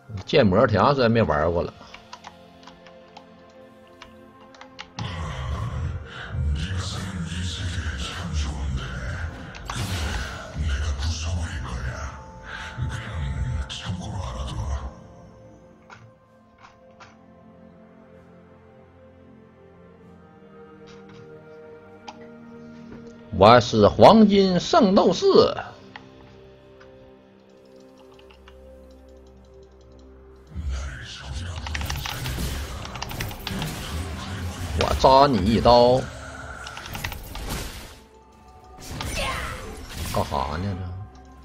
建模挺长时间没玩过了。我是黄金圣斗士。我扎你一刀，干哈呢这？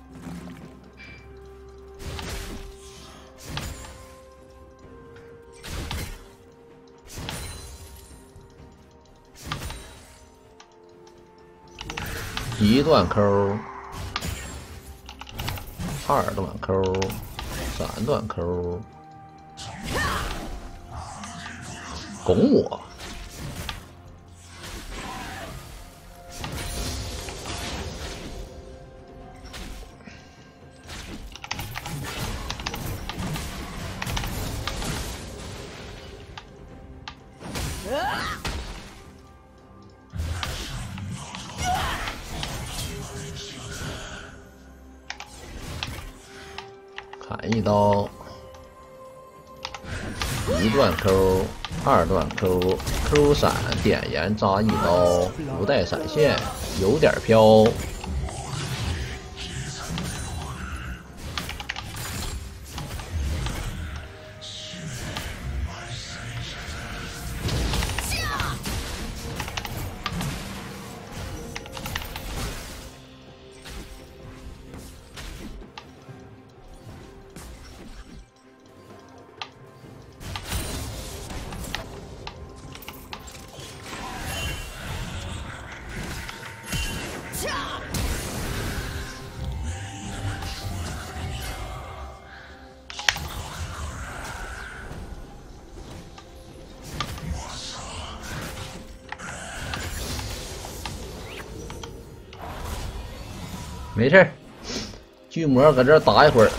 一段扣，二段扣，三段扣，拱我！砍一刀，一段扣，二段扣，扣闪点燃扎一刀，不带闪现，有点飘。没事儿，巨魔搁这儿打一会儿。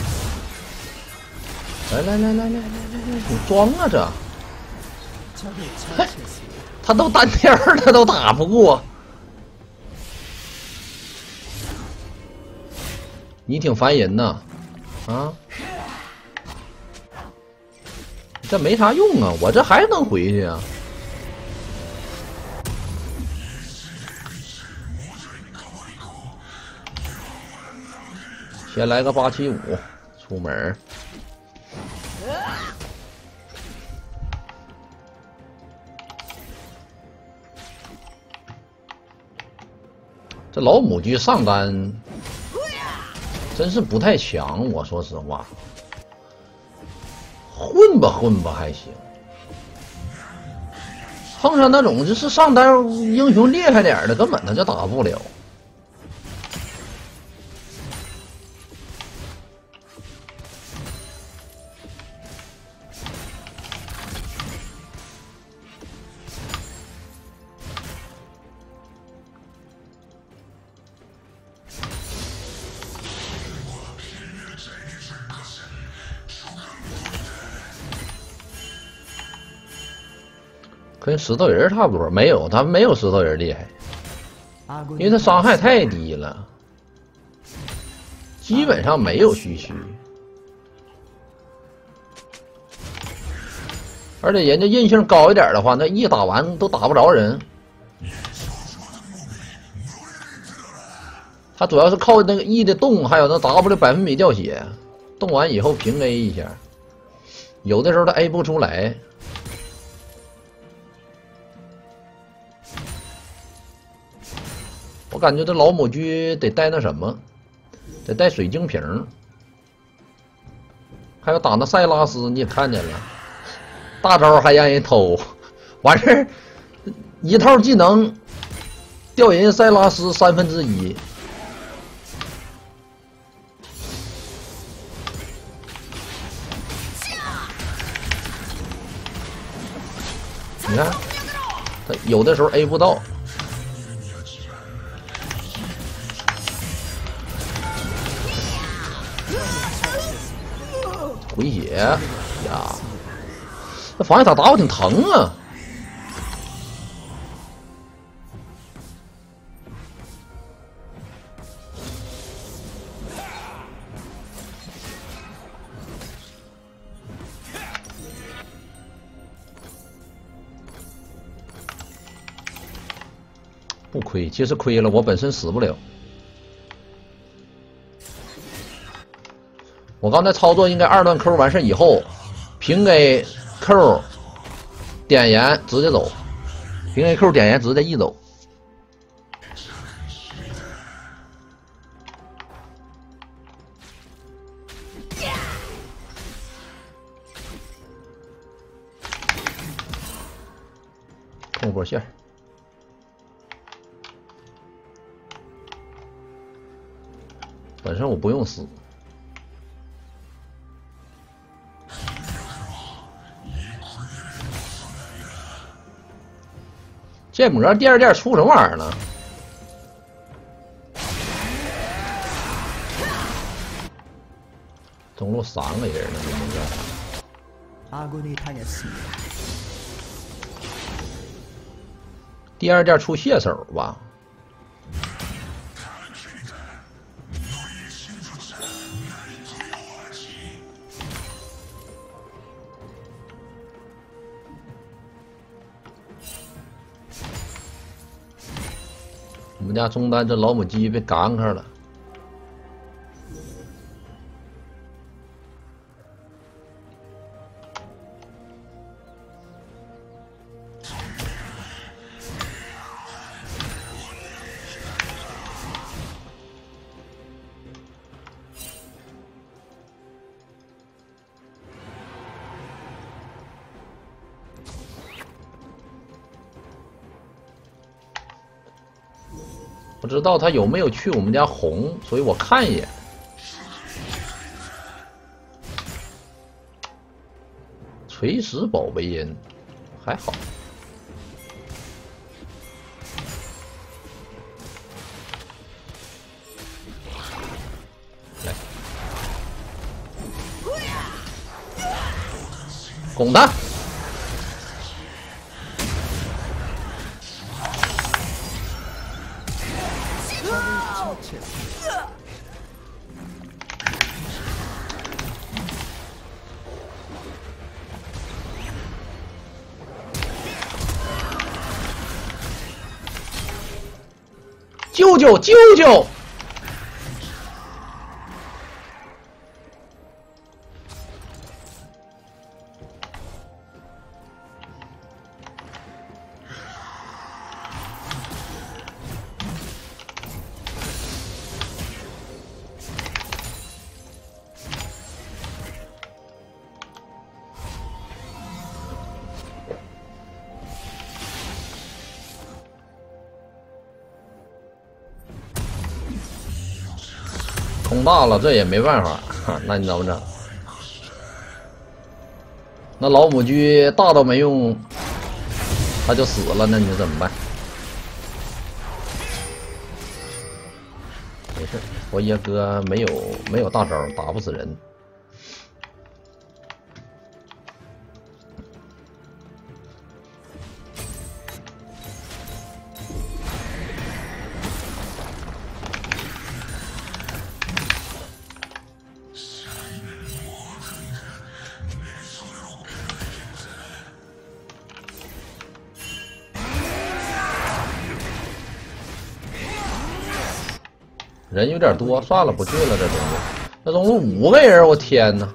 来，你装啊这！嘿，他都单挑他都打不过。你挺烦人呐，啊？这没啥用啊，我这还能回去啊？先来个875，出门。这老母鸡上单真是不太强，我说实话，混吧还行。碰上那种就是上单英雄厉害点的，根本他就打不了。跟石头人差不多，没有他没有石头人厉害，因为他伤害太低了，基本上没有虚虚，而且人家韧性高一点的话，那一打完都打不着人。他主要是靠那个 E 的动，还有那 W 百分比掉血，动完以后平 A 一下，有的时候他 A 不出来。我感觉这老母鸡得带那什么，得带水晶瓶，还有打那塞拉斯，你也看见了，大招还让人偷，完事儿一套技能掉人塞拉斯1/3。你看，他有的时候 A 不到。 回血呀！这防御塔打我挺疼啊！不亏，其实亏了，我本身死不了。我刚才操作应该2段 Q 完事以后，平 A Q 点燃直接走，平 A Q 点燃直接一走。控波线。本身我不用死。这魔第2件出什么玩意儿了？中路3个人呢，这魔第2件出蟹手吧？我们家中单这老母鸡被干开了。不知道他有没有去我们家红，所以我看一眼。垂石宝贝音还好。来，拱他。救救救救！空大了，这也没办法。那你怎么整？那老母鸡大到没用，它就死了，那你怎么办？没事，佛爷哥没有大招，打不死人。人有点多，算了，不去了。这中路，这中路5个人，我天哪！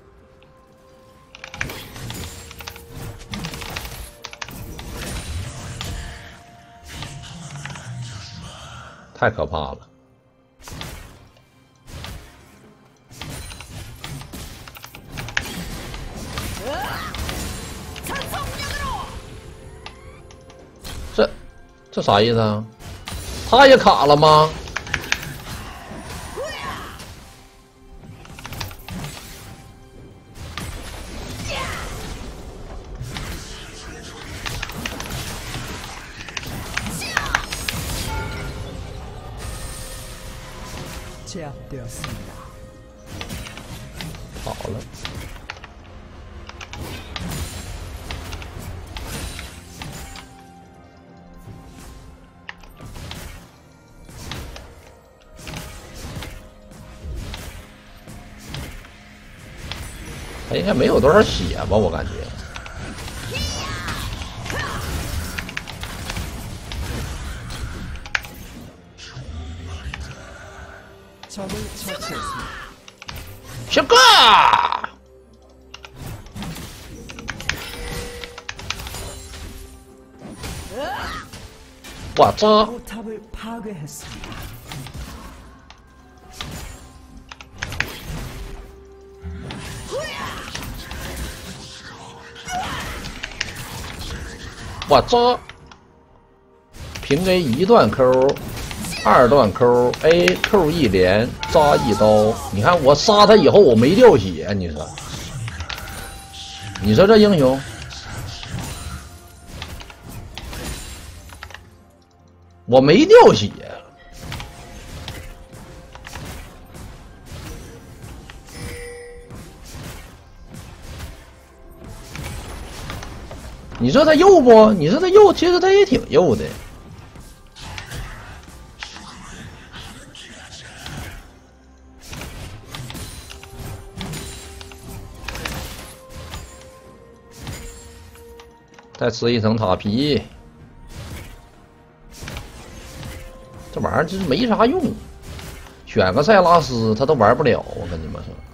太可怕了！这啥意思啊？他也卡了吗？好了。 他应该没有多少血吧，我感觉。小哥，我操！ 我这平 A 一段 Q， 二段 Q，A Q 一连扎一刀。你看我杀他以后我没掉血，你说这英雄，我没掉血。 你说他幼不？你说他幼，其实他也挺幼的。再吃一层塔皮，这玩意儿就是没啥用。选个塞拉斯他都玩不了，我跟你们说。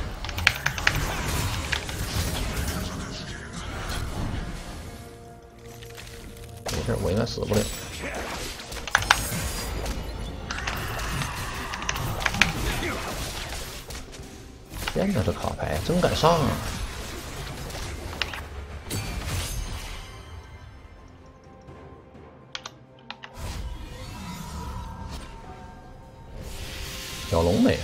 没事，我应该死不了。天哪，这卡牌真敢上啊！小龙没了。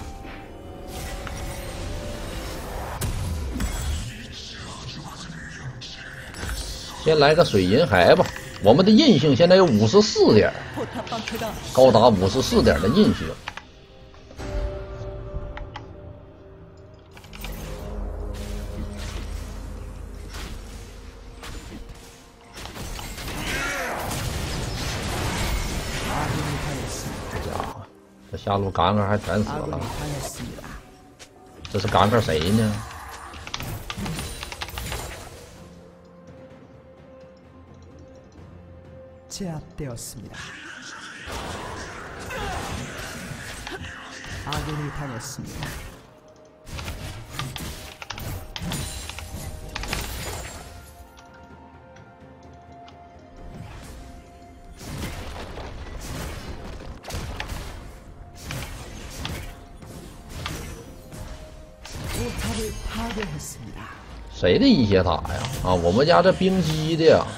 先来个水银骸吧，我们的印性现在有54点，高达54点的印性。这家伙，这下路杠杠还全死了。这是杠杠谁呢？ 제압되었습니다. 아군이 당했습니다. 포탑을 파괴했습니다. 谁的一血塔呀？啊，我们家这冰姬的呀。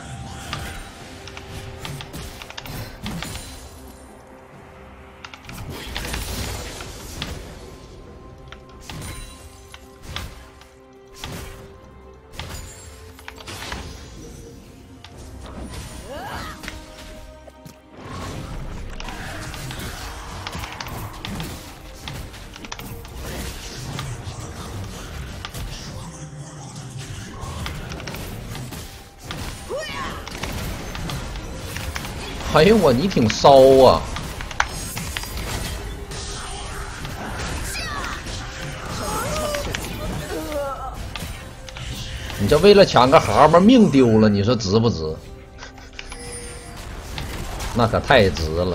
哎呦我，你挺骚啊！你这为了抢个蛤蟆命丢了，你说值不值？那可太值了。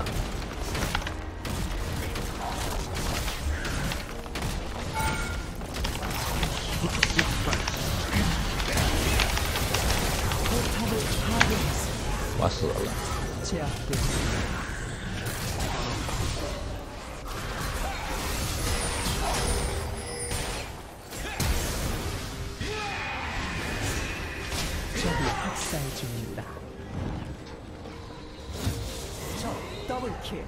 我死了。 적이 학살 중입니다. 적 더블킬.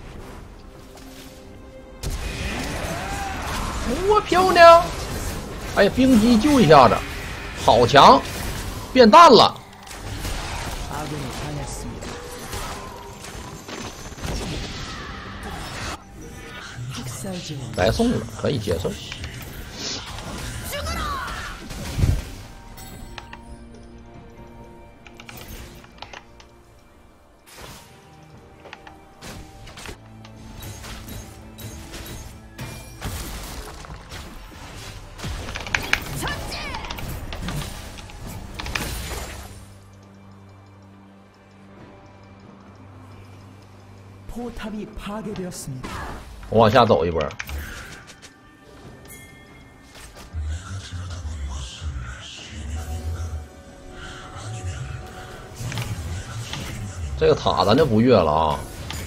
哇，漂亮！哎呀，冰姬救一下子，好强，变淡了。 아군이 당했습니다. 학살 중입니다. 白送了，可以接受。 포탑이 파괴되었습니다. 我往下走一波。这个塔咱就不越了啊，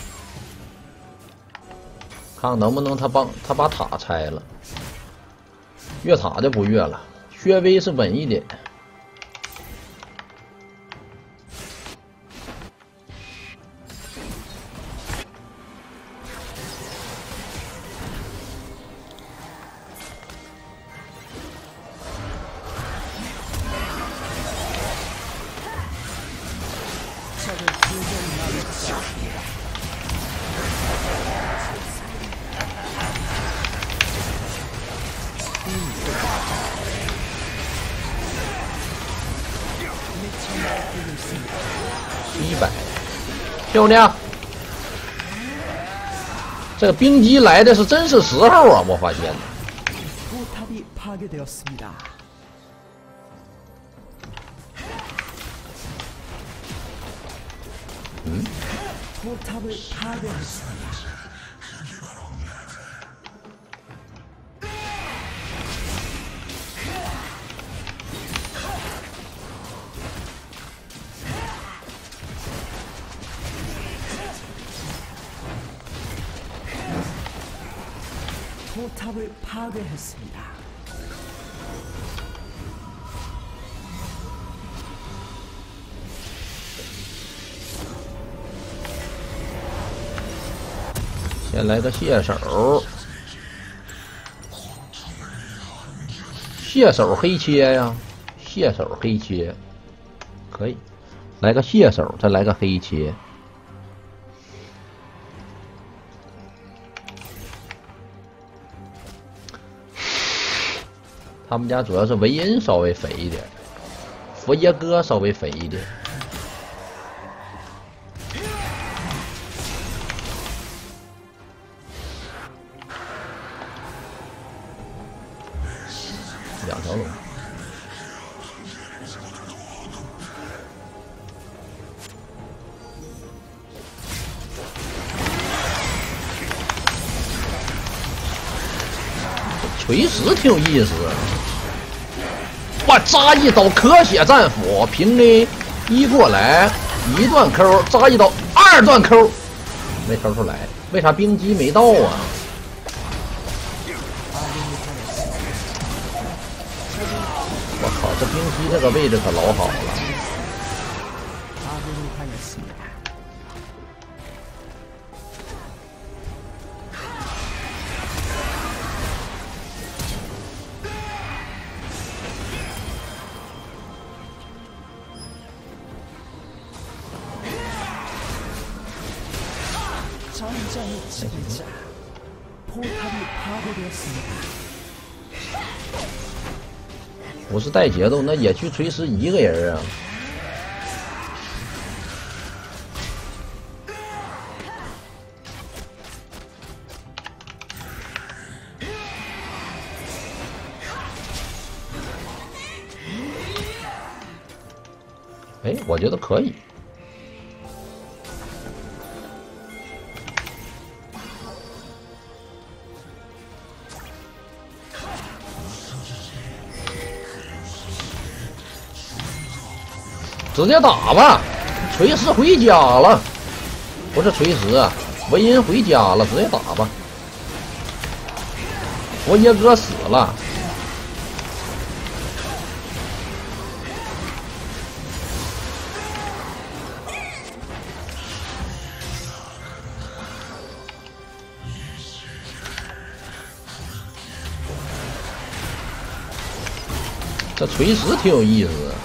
看看能不能他把塔拆了。越塔就不越了，薛微是稳一点。100，漂亮！这个冰击来的是真是时候啊！我发现。 포탑이 파괴되었습니다. 포탑을 파괴했습니다. 포탑을 파괴했습니다. 先来个蟹手，蟹手黑切呀，蟹手黑切，可以，来个蟹手，再来个黑切。 他们家主要是维恩稍微肥一点，佛耶哥稍微肥一点。2条龙。锤石挺有意思。 哇！扎一刀咳血战斧，平 A 一过来，一段 Q， 扎一刀2段 Q， 没抽出来，为啥冰击没到啊？我靠，这冰击这个位置可老好了。 전장의 지배자 포탑이 파괴되었습니다. 我是带节奏，那野区锤石一个人啊。哎，我觉得可以。 直接打吧，锤石回家了，不是锤石，维恩回家了，直接打吧。佛耶哥死了，这锤石挺有意思的。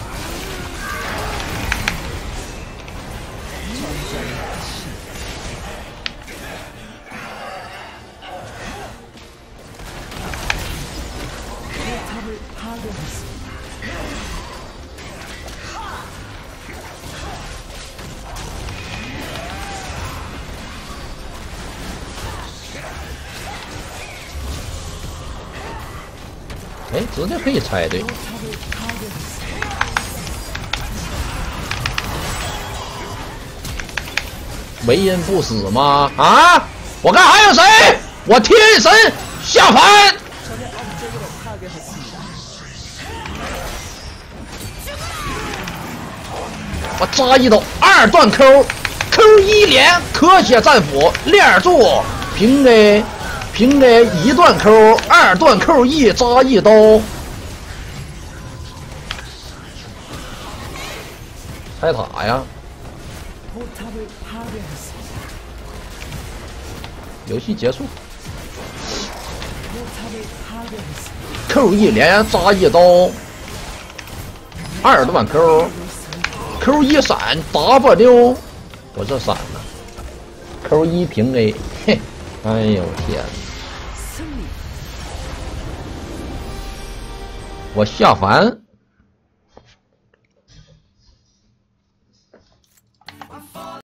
哎，直接可以拆对。 为人不死吗？啊！我看还有谁？我天神下凡！ 적의 업적으로 파괴했습니다. 我扎一刀，2段 Q，Q1连科学战斧链柱，平 A 1段 Q，2段 Q1扎一刀，开塔呀！ 포탑을 파괴했습니다. 游戏结束 포탑을 파괴했습니다. ，Q1连扎一刀，2段 Q，Q1闪 W， 我这闪了 ，Q1平 A， 嘿，哎呦天！ 승리. 我下凡